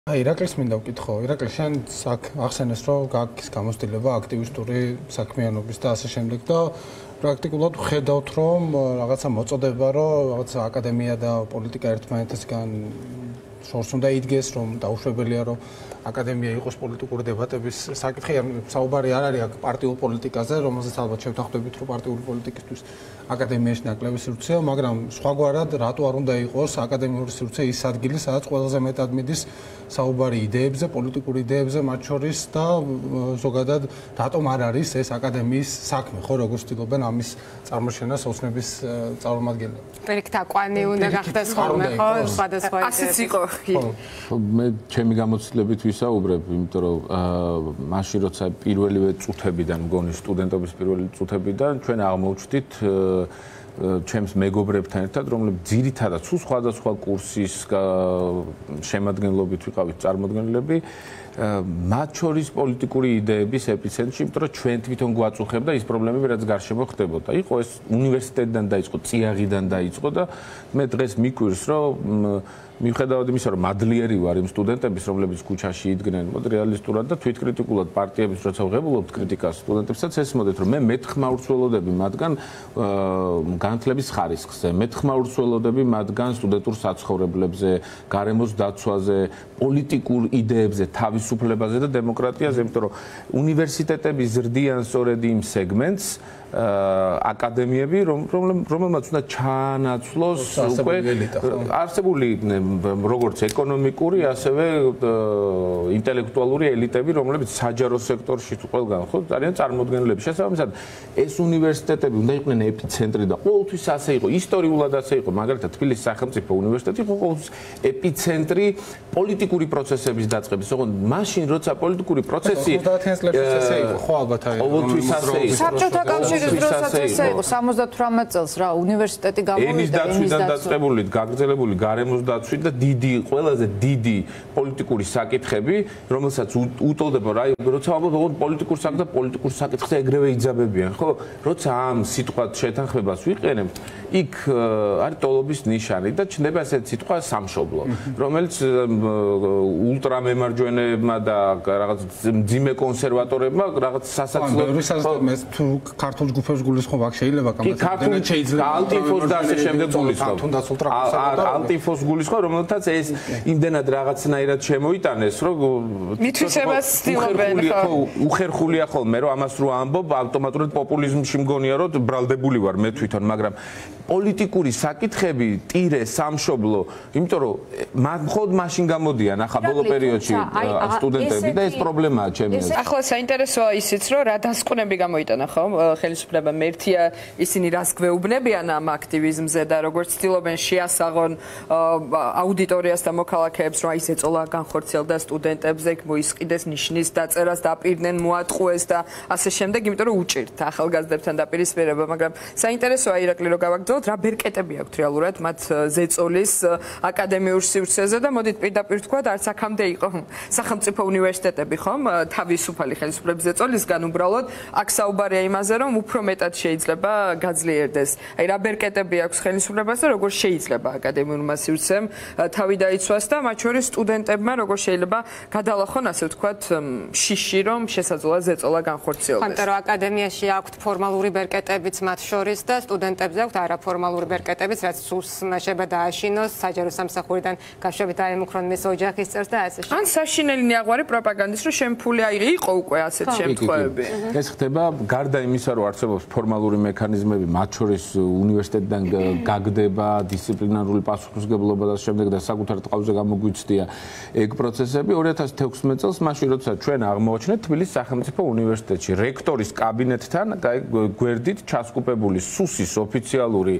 ირაკლის მინდა ვკითხო. ირაკლი, შენ ახსენეს, რომ გაქვს გამოცდილება აქტივისტური საქმიანობის და ასე შემდეგ და პრაქტიკულად ვხედავთ, რომ რაღაცა მოწოდება, რომ რაღაცა აკადემია და პოლიტიკა ერთმანეთისგან შორს უნდა იდგეს, რომ დაუშვებელია, რომ აკადემია იყოს პოლიტიკური დებატების საკითხი, საუბარი არ არის აქ პარტიულ პოლიტიკაზე, რომელზეც ალბათ შევთანხმდებით, რომ პარტიული პოლიტიკისთვის აკადემიაში ნაკლები სივრცეა, მაგრამ სხვაგვარად რატო არ უნდა იყოს აკადემიური სივრცე ის ადგილი, სადაც ყველაზე მეტად მიდის საუბარი იდეებზე, პოლიტიკური იდეებზე მათ შორის და ზოგადად რატომ არ არის ეს აკადემიის საქმე, ხო, როგორ ცდილობენ ამის წარმოშენას ოცნების წარმომადგენლები. პერექტაკვანი უნდა გახდეს ხოლმე, ხო, სხვადასხვა ასეც იყო. მე ჩემი გამოცდილებით ვისაუბრებ, იმიტომ რომ მაშინ როცა პირველივე წუთებიდან მგონი სტუდენტობის პირველი წუთებიდან ჩვენ აღმოჩნდით ჩემს მეგობრებთან ერთად, რომლებიც ძირითადად სხვადასხვა კურსის შემადგენლობით ვიყავით წარმოდგენილები, მათ შორის პოლიტიკური იდეების ეპიცენტრში, იმიტომ რომ ჩვენ თვითონ გვაწუხებდა ის პრობლემები, რაც გარშემო ხდებოდა. იყო ეს უნივერსიტეტიდან დაიწყო, წიაღიდან დაიწყო და მე დღეს მიკვირს, რომ მიუხედავად იმისა, რომ მადლიერი ვარ იმ სტუდენტების, რომლებიც ქუჩაში იდგნენ, მოდი რეალისტურად და თვითკრიტიკულად პარტიების როცა ვღებულობთ კრიტიკას სტუდენტებსაც, ესმოდეთ, რომ მე მეთქმა ურცველოდები მათგან განათლების ხარისხზე, მეთქმა ურცველოდები მათგან სტუდენტურ საცხოვრებლებზე, გარემოს დაცვაზე, პოლიტიკურ იდეებზე, თავისუფლებაზე და დემოკრატიაზე, იმიტომ რომ უნივერსიტეტები ზრდიან სწორედ იმ სეგმენტს, აკადემიები, რომელმაც უნდა ჩაანაცვლოს უკვე არსებული როგორც ეკონომიკური, ასევე ინტელექტუალური ელიტები, რომლებიც საჯარო სექტორში ყველგან ხო ძალიან წარმოდგენილები. შესაბამისად, ეს უნივერსიტეტები უნდა იყვნენ ეპიცენტრი და ყოველთვის ასე იყო, ისტორიულად ასე იყო, მაგალითად თბილისის სახელმწიფო უნივერსიტეტი იყო ყოველთვის ეპიცენტრი პოლიტიკური პროცესების დაწყების. ოღონდ მაშინ როცა პოლიტიკური პროცესი 90-იან წლებში ასე იყო, ხო ალბათ არის. ყოველთვის ასე იყო. საბჭოთა კავშირის დროსაც ესე იყო, 78 წელს რა, უნივერსიტეტი გამოვიდა ენის დაცვიდან დაწყებული, გაგრძელებული გარემოს დაცვით და ყველაზე დიდი პოლიტიკური საკითხები, რომელსაც უტოლდება რა, როცა ალბათ პოლიტიკურ საკითხს და პოლიტიკურ საკითხზე ეგრევე იძაბებიან, ხო? როცა ამ სიტყვას შეთანხმებას ვიყენებთ, იქ არის ტოლობის ნიშანი და ჩნდება ესეთი სიტყვა სამშობლო, რომელიც ულტრამემარჯვენეებმა და რაღაც მძიმე კონსერვატორებმა რაღაც სასაცილო თუ ქართულ ჯგუფებს გულისხმობ, აქ შეიძლება კამპანია შეიძლება ალტიფოს და ასე შემდეგ გულისხმობ. თუნდაც ულტრაკონსერვატორები ალტიფოს გულისხმობ, რომელთაც ეს იმდენად რაღაცნაირად შემოიტანეს, რომ მithვისებას ცდილობენ, ხო, უხერხულია ხოლმე, რომ ამას რო ამბობ, ავტომატურად პოპულიზმში მგონია, რომ ბრალდებული ვარ მე თვითონ, მაგრამ პოლიტიკური საკითხები, ტირე, სამშობლო, იმიტომ რომ მხოლოდ მაშინ გამოდიან ახლა ბოლო პერიოდში სტუდენტები და ეს პრობლემაა ჩემი აზრით. ახლა საინტერესოა ისიც, რომ რა დასკვნები გამოიტანა, ხო, ხელისუფლებამ. ერთია ისინი რას გვეუბნებიან ამ აქტივიზმზე და როგორც ცდილობენ შეასაღონ აუდიტორიას და მოქალაქეებს, რომ აი ეს ეწოლა განხორციელდა სტუდენტებზე, მოისყიდეს ნიშნის დაწერას, დაპირდნენ, მოატყუეს და ასე შემდეგ, იმიტომ რომ უჭირთ ახალგაზრდებთან დაპირისპირება, მაგრამ საინტერესოა ირაკლი, რომ გავაგრძელოთ, რა ბერკეტები აქვთ რეალურად მათ ზეწოლის აკადემიურ სივრცეზე და მოდით პირდაპირ ვთქვათ, არც აქამდე იყო სახელმწიფო უნივერსიტეტები, ხომ, თავისუფალი ხელისუფლების ზეწოლისგან უბრალოდ აქ საუბარია იმაზე, რომ უფრო მეტად შეიძლება გაძლიერდეს. აი რა ბერკეტები აქვს ხელისუფლებას და როგორ შეიძლება აკადემიურმა სივრცემ თავი დაიცვას და მათ შორის სტუდენტებმა როგორ შეიძლება გადალახონ, ასე ვთქვათ, შიში, რომ შესაძლოა ზეწოლა განხორციელდეს. ხომ, რომ აკადემიაში აქვთ ფორმალური ბერკეტებიც მათ შორის და სტუდენტებზე აქვთ არაფორმალური ბერკეტებიც, რაც სურს შეიძლება დააშინოს საჯარო სამსახურიდან გაშვებით აემუქრონ მის ოჯახის წევრს და ასე შემდეგ. ან საშინელი ნიაღვარი პროპაგანდის, რომ შემფული იყო უკვე ასეთ შემთხვევები. ეს ხდება გარდა იმისა, რომ არსებობს ფორმალური მექანიზმები, მათ შორის უნივერსიტეტიდან გაგდება დისციპლინარული პასუხისმგებლობა და შემდეგ და საკუთარ ტყავზე გამოგვიცდია ეგ პროცესები 2016 წელს, მაშინ როცა ჩვენ აღმოაჩინეთ თბილისის სახელმწიფო უნივერსიტეტში რექტორის კაბინეტთან გვერდით ჩასკუპებული სუსის ოფიციალური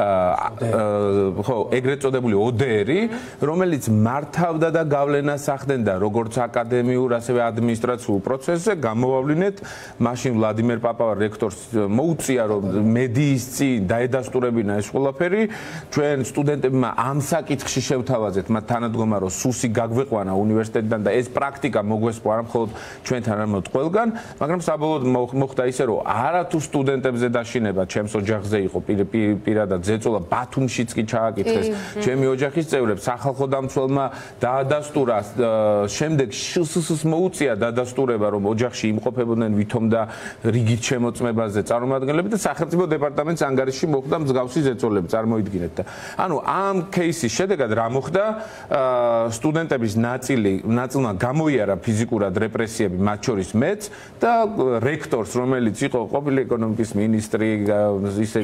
ხო, ეგრეთ წოდებული ODR-ი, რომელიც მართავდა და გავლენას ახდენდა როგორც აკადემიურ, ასევე ადმინისტრაციულ პროცესზე, გამოვავლინეთ მაშინ ვლადიმერ პაპავა რექტორს მოუწია, რომ მედიის წინ დაედასტურებინა ეს ყველაფერი, ჩვენ სტუდენტებმა ამ საკითხში შევთავაზეთ მათ თანადგომა, რომ სუსი გაგვეყვანა უნივერსიტეტიდან და ეს პრაქტიკა მოგვესპო არა მხოლოდ ჩვენთან, არამედ ყველგან, მაგრამ საბოლოოდ მოხდა ისე, რომ არათუ სტუდენტებზე დაშინება ჩემს ოჯახზე იყო პირადად ზეწოლა ბათუმშიც კი ჩააკითხეს ჩემი ოჯახის წევრებს სახალხო დამცველმა დაადასტურა შემდეგ შსს მოუწია დადასტურება რომ ოჯახში იმყოფებოდნენ ვითომ და რიგით შემოწმებაზე წარმომადგენლები და სახელმწიფო დეპარტამენტის ანგარიშში მოხდა მსგავსი ზეწოლები წარმოიდგინეთ და ანუ ამ кейსის შედეგად რა მოხდა სტუდენტების ნაწილმა გამოიარა ფიზიკურად რეპრესიები მათ შორის მეც და რექტორს რომელიც იყო ყოფილი ეკონომიკის მინისტრი ისე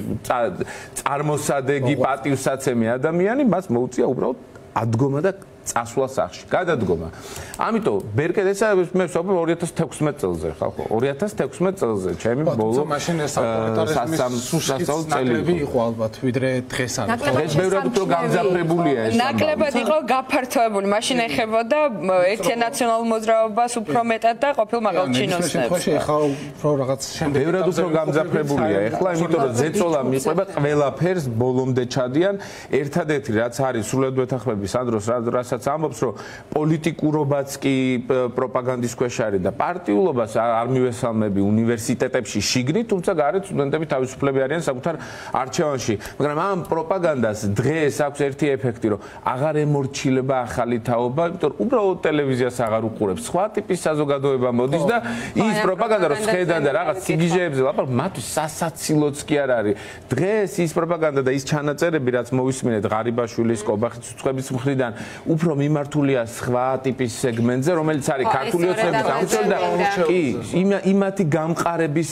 წარმოსადეგი პატივსაცემი ადამიანი მას მოუწია უბრალოდ ადგომა და წასვლა სახში გადადგომა ამიტომ ბერკედესა მე ვსაუბრობ 2016 წელზე ხალხო 2016 წელზე ჩემი ბოლო მაშინ ეს სასწავლო წელი იყო ალბათ ვიდრე დღეს არის დღეს ბევრად უფრო გამძაფრებულია ეს ნაკლებად იყო გაფართოებული მაშინ ეხებოდა ერთიან ნაციონალურ მოძრაობას უფრო მეტად და ყოფილ მაღალჩინოსნებს ეხლა უფრო რაღაც შემდეგ ბევრად უფრო გამძაფრებულია ეხლა იმიტომ რომ ზეწოლა მიყვება ყველაფერს ბოლომდე ჩადიან ერთადერთი რაც არის სრულად ვეთანხმები სანდროს რასაც ამბობს რომ პოლიტიკურობაც კი პროპაგანდის ქვეშ არის და პარტიულობას არ მივესალმები უნივერსიტეტებში შიგნით თუმცა გარეთ სტუდენტები თავისუფლები არიან საკუთარ არჩევანში მაგრამ ამ პროპაგანდას დღეს აქვს ერთი ეფექტი რომ აღარ ემორჩილება ახალი თაობა იმიტომ რომ უბრალოდ ტელევიზიას აღარ უყურებს სხვა ტიპის საზოგადოება მოდის და ის პროპაგანდა რომ შეხედან და რაღაც სიგიჟეებზე ლაპარაკობ მათთვის სასაცილოც კი არ არის დღეს ის პროპაგანდა და ის ჩანაწერები რაც მოვისმინეთ ღარიბაშვილის კობახის უცხოების მხრიდან უფრო მიმართულია სხვა ტიპის სეგმენტზე რომელიც არის ქართული ოცნების ამცველი და კი იმათი გამყარების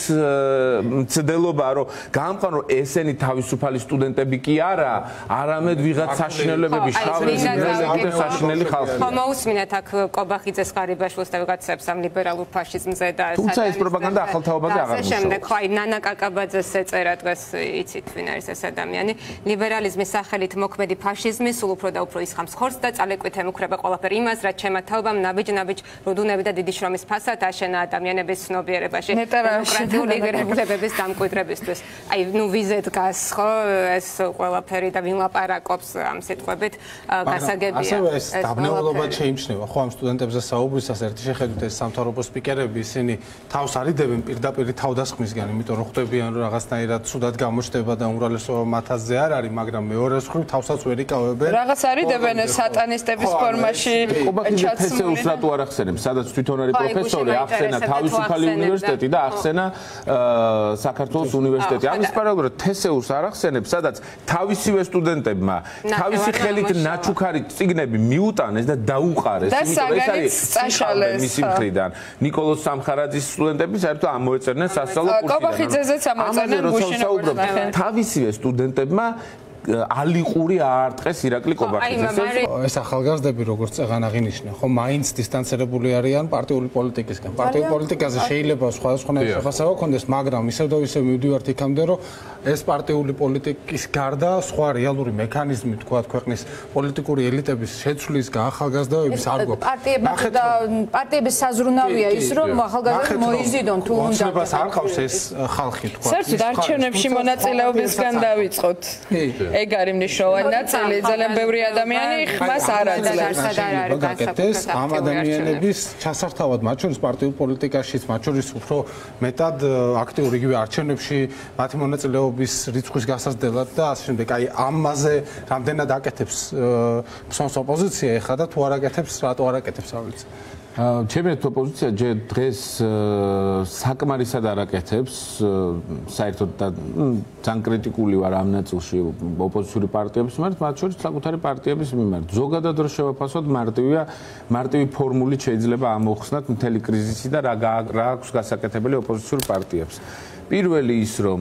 მცდელობა რომ გამყარო რომ ესენი თავისუფალი სტუდენტები კი არა არამედ ვიღაც საშინელებები შავი ზნელები საშინელი ხალხი მოусმინეთ აქ კობახიძეს ღარიბაშვილს და ვიღაცებს ამ ლიბერალურ ფაშიზმზე და თუმცა ეს პროპაგანდა ახალ თაობაზე აღარ მუშაობს შემდეგ ხო აი ნანა კაკაბაძეს ეწერა დღეს იცით ვინ არის ეს ადამიანი ლიბერალიზმის სახელით მოქმედი ფაშიზმი სულ უფრო და უფრო ისხამს ხორცს და წალეკვით ემუქრება ყველაფერი იმას რაც ჩემმა თაობამ ნაბიჯ რუდუნები და დიდი შრომის ფასად აშენა ადამიანების ცნობიერებაში დემოკრატიული ღირებულებების დამკვიდრებისთვის აი ნუ ვიზე დგას ხო ეს ყველაფერი და ვინ ლაპარაკობს ამ სიტყვებით გასაგებია ასევე ეს დაბნეულობა შეიმჩნევა ხო ამ სტუდენტებზე საუბრისას ერთი შეხედვით ეს სამთავრობო სპიკერები ისინი თავს არიდებენ პირდაპირ თავდასხმისგან იმიტომ რომ ხვდებიან რომ რაღაცნაირად ცუდად გამოჩნდება და უმრავლესობა მათაზე არ არის მაგრამ მეორე მხრივ თავსაც ვერ იკავებენ რაღაც არიდებენ სატანისტების ფორმაში ჩაცმული რატო არ ახსენებს სადაც თვითონ არის პროფესორი ახსენა თავისუფალი უნივერსიტეტი და ახსენა საქართველოს უნივერსიტეტი ამის პარალელურად თესეულს არ ახსენებს სადაც თავისივე სტუდენტებმა თავისი ხელით ნაჩუქარი წიგნები მიუტანეს და დაუყარეს იმიტომ ეს არის წაშალეს მისი მხრიდან ნიკოლოზ სამხარაძის სტუდენტები საერთოდ ამოეწერნენ სასწავლო კურსიდან კობახიძეზეც ამოეწერნენ გუშინ თავისივე სტუდენტებმა ალიყური აარტყეს ირაკლი კობახიძეს ეს ახალგაზრდები როგორც წეღან აღინიშნა ხო მაინც დისტანცირებული არიან პარტიული პოლიტიკისგან პარტიულ პოლიტიკაზე შეიძლება სხვადასხვანაირი შეფასება ქონდეს მაგრამ ისევ და ისევ მივდივართ იქამდე რომ ეს პარტიული პოლიტიკის გარდა სხვა რეალური მექანიზმი თქვა ქვეყნის პოლიტიკური ელიტების შეცვლის ახალგაზრდების არ გვაქვს პარტიების საზრუნავია ის რომ ახალგაზრდები მოიზიდონ თუ უნდა არ ყავს ეს ხალხი თქვა საერთოდ არჩევნებში მონაწილეობისგან დავიწყოთ ეგ არის მნიშვნელოვანი ნაწილი ძალიან ბევრი ადამიანი ხმას არ აძლევს ამ ადამიანების ჩასართავად მათ შორის პარტიულ პოლიტიკაშიც მათ შორის უფრო მეტად აქტიური იგივე არჩევნებში მათი მონაწილეობის რიცხვის გასაზრდელად და ასე შემდეგ აი ამაზე რამდენად აკეთებს მსოფლმოს ოპოზიცია ეხლა და თუ არ აკეთებს რატო არ აკეთებს არ ვიცი ჩემი ოპოზიცია ჯერ დღეს საკმარისად არ აკეთებს საერთოდ და ძალიან კრიტიკული ვარ ამ ნაწილში ოპოზიციური პარტიების მიმართ მათ შორის საკუთარი პარტიების მიმართ ზოგადად რო შევაფასოთ მარტივი ფორმულით შეიძლება ამოხსნათ მთელი კრიზისი და რა აქვს გასაკეთებელი ოპოზიციური პარტიებს პირველი ის რომ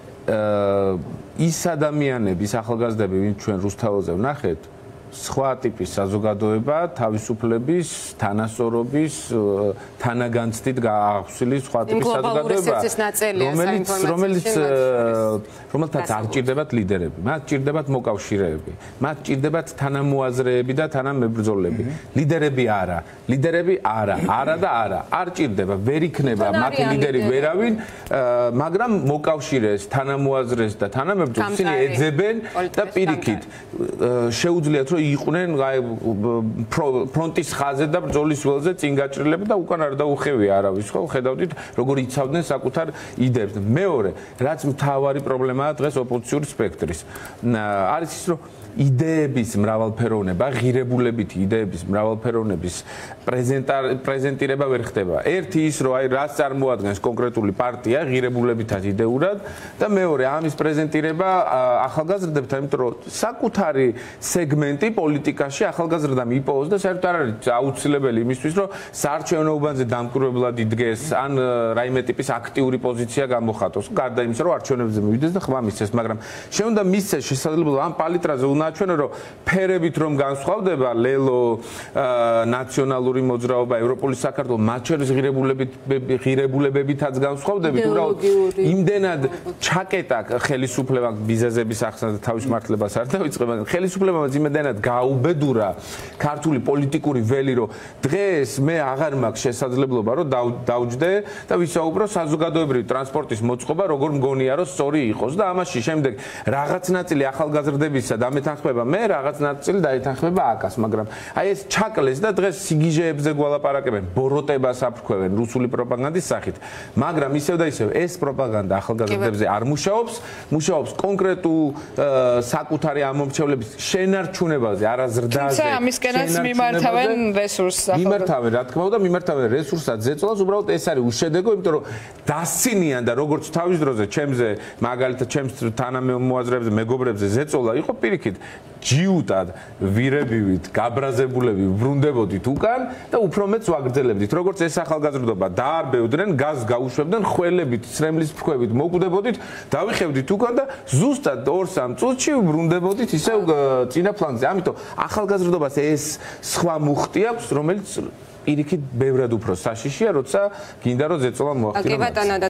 ის ადამიანები ის ახალგაზრდები ვინც ჩვენ რუსთაველზე ვნახეთ სხვა ტიპის საზოგადოება თავისუფლების თანასწორობის თანაგანცდით გაახსილი სხვა ტიპის საზოგადოება რომელთაც არ ჭირდებათ ლიდერები მათ ჭირდებათ მოკავშირეები მათ ჭირდებათ თანამოაზრეები და თანამებრძოლები ლიდერები არა და არა არ ჭირდება ვერ იქნება მათი ლიდერი ვერავინ მაგრამ მოკავშირეს თანამოაზრეს და თანამებრძოლს ისინი ეძებენ და პირიქით შეუძლიათ იყვნენ ფრონტის ხაზზე და ბრძოლის ველზე წინ გაჭრილები და უკან არ დაუხევია არავის, ხო? ხედავდით, როგორ იცავდნენ საკუთარ იდეებს. მეორე, რაც მთავარი პრობლემაა დღეს ოპოზიციური სპექტრის. არის ის, რომ იდეების მრავალფეროვნება, ღირებულებითი იდეების მრავალფეროვნების პრეზენტირება ვერ ხდება. ერთი ის, რომ აი რას წარმოადგენს კონკრეტული პარტია ღირებულებითად იდეურად და მეორე ამის პრეზენტირება ახალგაზრდებთან, იმიტომ რომ საკუთარი სეგმენტი პოლიტიკაში ახალგაზრდამ იპოვოს და საერთოდ არ არის აუცილებელი იმისთვის, რომ საარჩევნო უბანზე დამკვირვებლად იდგეს ან რაიმე ტიპის აქტიური პოზიცია გამოხატოს. გარდა იმისა, რომ არჩევნებზე მივიდეს და ხმა მისცეს, მაგრამ შეუნდა მისცეს შესაძლებლობა ამ პალიტრაზე ნაჩვენო რომ ფერებით რომ განსხვავდება ლელო ნაციონალური მოძრაობა ევროპული საქართველოს მათ შორის ღირებულებებითაც განსხვავდებით უბრალოდ იმდენად ჩაკეტა ხელისუფლება ბიზნესების ახსნა და თავის მართლებას არ დავიწყება ხელისუფლებამ იმდენად გაუბედურა ქართული პოლიტიკური ველი რომ დღეს მე აღარ მაქვს შესაძლებლობა რომ დავჯდე და ვისაუბრო საზოგადოებრივი ტრანსპორტის მოწყობა როგორ მგონია რომ სწორი იყოს და ამაში შემდეგ რაღაც ნაწილი ახალგაზრდებისა და მეთანხმება მე რაღაც ნაწილი დაეთანხმება აკას, მაგრამ აი ეს ჩაკლეს და დღეს სიგიჟეებზე გვალაპარაკებენ, ბოროტებას აფრქვევენ რუსული პროპაგანდის სახით, მაგრამ ისევ და ისევ ეს პროპაგანდა ახალგაზრდებზე არ მუშაობს კონკრეტულ საკუთარი ამომრჩევლების შენარჩუნებაზე, არაზრდაზე. თუმცა ამისკენაც მიმართავენ რესურსს. მიმართავენ, რა თქმა უნდა, მიმართავენ რესურსსაც ზეწოლას, უბრალოდ ეს არის უშედეგო, იმიტომ რომ დასცინიან და როგორც თავის დროზე ჩემზე, მაგალითად ჩემს თანამოაზრეებზე, მეგობრებზე ზეწოლა იყო პირიქით ჯიუტად, ვირებივით, გაბრაზებულები ვრუნდებოდით უკან და უფრო მეც ვაგრძელებდით. როგორც ეს ახალგაზრდობა დაარბევდნენ, გაზს გაუშვებდნენ, ხველებით, ცრემლის ფქვევით მოკვდებოდით, დავიხევდით უკან და ზუსტად 2-3 წუთში ვრუნდებოდით ისევ წინა ფლანგზე. ამიტომ ახალგაზრდობას ეს სხვა მუხტი აქვს, რომელიც პირიქით ბევრად უფრო საშიშია, როცა გინდა რომ ზეწოლა მოახდინო.